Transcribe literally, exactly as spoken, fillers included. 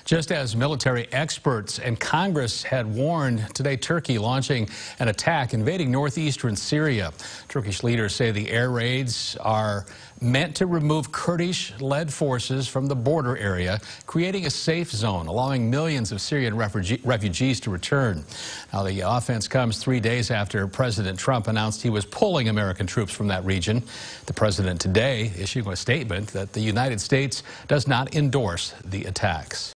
Just as military experts and Congress had warned, today Turkey launching an attack invading northeastern Syria. Turkish leaders say the air raids are meant to remove Kurdish-led forces from the border area, creating a safe zone, allowing millions of Syrian refugee, refugees to return. Now, the offense comes three days after President Trump announced he was pulling American troops from that region. The president today issuing a statement that the United States does not endorse the attacks.